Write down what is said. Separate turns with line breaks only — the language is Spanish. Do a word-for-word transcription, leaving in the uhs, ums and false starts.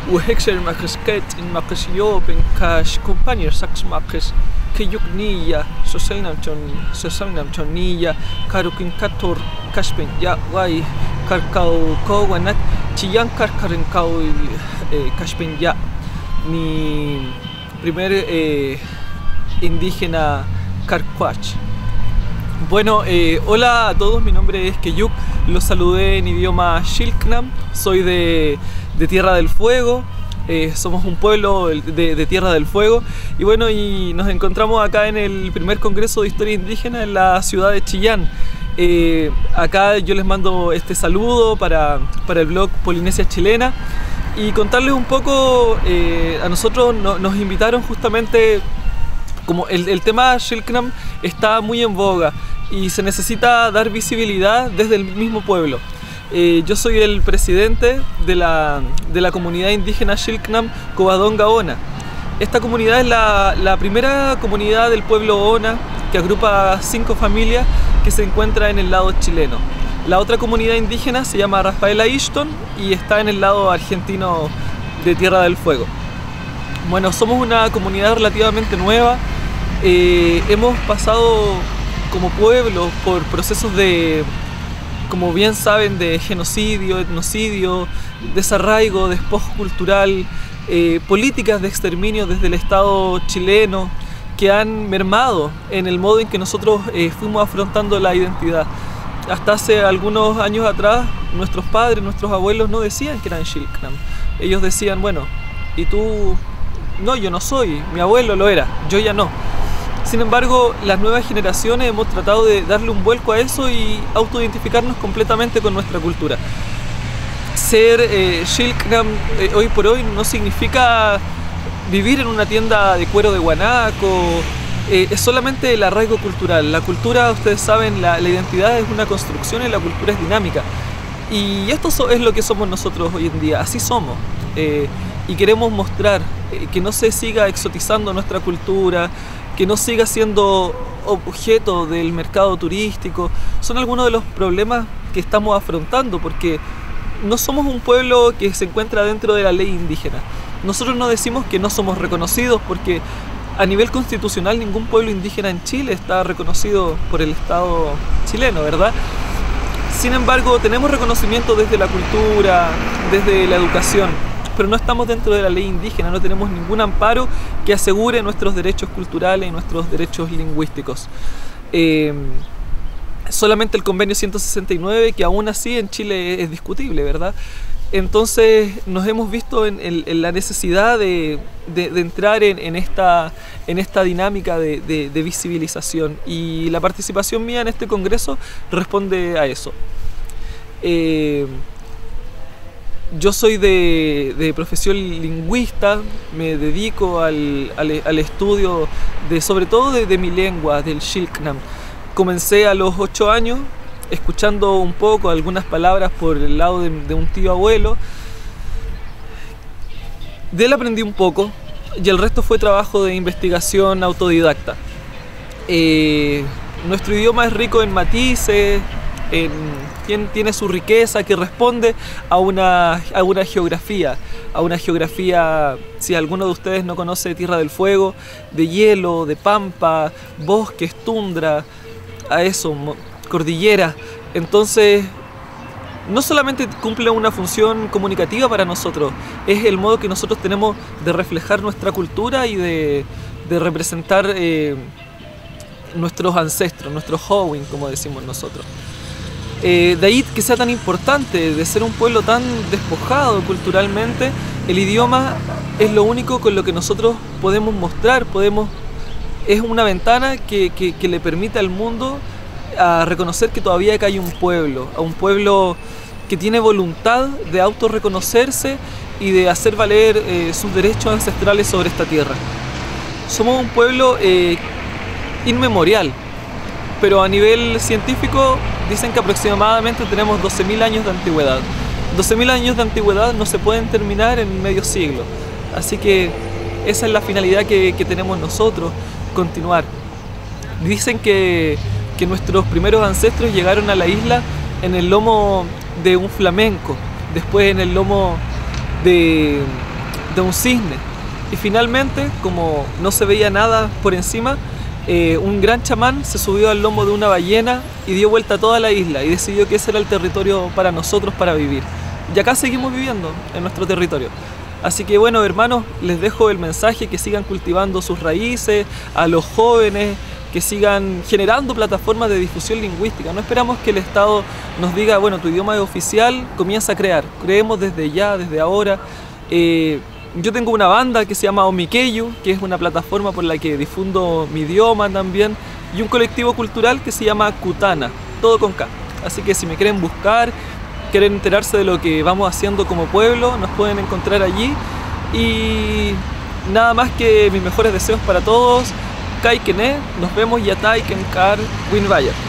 Uhexer makasket in makasio ben kash companier sax makes keyuk niya soselnam chon soselnam chonilla karukin kator kaspen ya wai karkau kowanak chiyan karkarin kau kaspen ya ni primer eh, indígena Karquach. Bueno, eh, hola a todos, mi nombre es Keyuk, los saludé en idioma Shilknam, soy de, de Tierra del Fuego, eh, somos un pueblo de, de Tierra del Fuego y bueno, y nos encontramos acá en el primer Congreso de Historia Indígena en la ciudad de Chillán. Eh, acá yo les mando este saludo para, para el blog Polinesia Chilena y contarles un poco, eh, a nosotros no, nos invitaron justamente. Como el, el tema Shilknam está muy en boga y se necesita dar visibilidad desde el mismo pueblo. Eh, yo soy el presidente de la, de la comunidad indígena Shilknam Covadonga Ona. Esta comunidad es la, la primera comunidad del pueblo Ona que agrupa cinco familias que se encuentra en el lado chileno. La otra comunidad indígena se llama Rafaela Ishton y está en el lado argentino de Tierra del Fuego. Bueno, somos una comunidad relativamente nueva. Eh, hemos pasado como pueblo por procesos de, como bien saben, de genocidio, etnocidio, desarraigo, despojo cultural, eh, políticas de exterminio desde el Estado chileno que han mermado en el modo en que nosotros eh, fuimos afrontando la identidad. Hasta hace algunos años atrás, nuestros padres, nuestros abuelos no decían que eran Shilknam. Ellos decían, bueno, ¿y tú? No, yo no soy, mi abuelo lo era, yo ya no. Sin embargo, las nuevas generaciones hemos tratado de darle un vuelco a eso y autoidentificarnos completamente con nuestra cultura. Ser eh, Shilknam eh, hoy por hoy no significa vivir en una tienda de cuero de guanaco, eh, es solamente el arraigo cultural. La cultura, ustedes saben, la, la identidad es una construcción y la cultura es dinámica. Y esto es lo que somos nosotros hoy en día, así somos. Eh, y queremos mostrar eh, que no se siga exotizando nuestra cultura, que no siga siendo objeto del mercado turístico. Son algunos de los problemas que estamos afrontando porque no somos un pueblo que se encuentra dentro de la ley indígena. Nosotros no decimos que no somos reconocidos porque a nivel constitucional ningún pueblo indígena en Chile está reconocido por el Estado chileno, ¿verdad? Sin embargo, tenemos reconocimiento desde la cultura, desde la educación, pero no estamos dentro de la ley indígena, no tenemos ningún amparo que asegure nuestros derechos culturales y nuestros derechos lingüísticos. Eh, solamente el convenio ciento sesenta y nueve, que aún así en Chile es discutible, ¿verdad? Entonces nos hemos visto en, en, en la necesidad de, de, de entrar en, en, esta, en esta dinámica de, de, de visibilización y la participación mía en este congreso responde a eso. Eh, Yo soy de, de profesión lingüista, me dedico al, al, al estudio de, sobre todo de, de mi lengua, del Shilknam. Comencé a los ocho años, escuchando un poco algunas palabras por el lado de, de un tío abuelo. De él aprendí un poco y el resto fue trabajo de investigación autodidacta. Eh, nuestro idioma es rico en matices, en, tiene, tiene su riqueza que responde a una, a una geografía, a una geografía, si alguno de ustedes no conoce Tierra del Fuego, de hielo, de pampa, bosques, tundra, a eso, cordillera. Entonces, no solamente cumple una función comunicativa para nosotros, es el modo que nosotros tenemos de reflejar nuestra cultura y de, de representar eh, nuestros ancestros, nuestro Howin, como decimos nosotros. Eh, de ahí que sea tan importante, de ser un pueblo tan despojado culturalmente, el idioma es lo único con lo que nosotros podemos mostrar, podemos, es una ventana que, que, que le permite al mundo a reconocer que todavía acá hay un pueblo, a un pueblo que tiene voluntad de autorreconocerse y de hacer valer eh, sus derechos ancestrales sobre esta tierra. Somos un pueblo eh, inmemorial, pero a nivel científico dicen que aproximadamente tenemos doce mil años de antigüedad. doce mil años de antigüedad no se pueden terminar en medio siglo, así que esa es la finalidad que, que tenemos nosotros, continuar. Dicen que, que nuestros primeros ancestros llegaron a la isla en el lomo de un flamenco, después en el lomo de, de un cisne. Y finalmente, como no se veía nada por encima, eh, un gran chamán se subió al lomo de una ballena y dio vuelta a toda la isla y decidió que ese era el territorio para nosotros para vivir. Y acá seguimos viviendo en nuestro territorio. Así que bueno, hermanos, les dejo el mensaje, que sigan cultivando sus raíces, a los jóvenes, que sigan generando plataformas de difusión lingüística. No esperamos que el Estado nos diga, bueno, tu idioma es oficial, comienza a crear. Creemos desde ya, desde ahora. Eh, yo tengo una banda que se llama Omikeyu, que es una plataforma por la que difundo mi idioma también, y un colectivo cultural que se llama Kutana, todo con K. Así que si me quieren buscar, quieren enterarse de lo que vamos haciendo como pueblo, nos pueden encontrar allí. Y nada más que mis mejores deseos para todos. Kai Kene, nos vemos Yatai Kenkar Winvayer.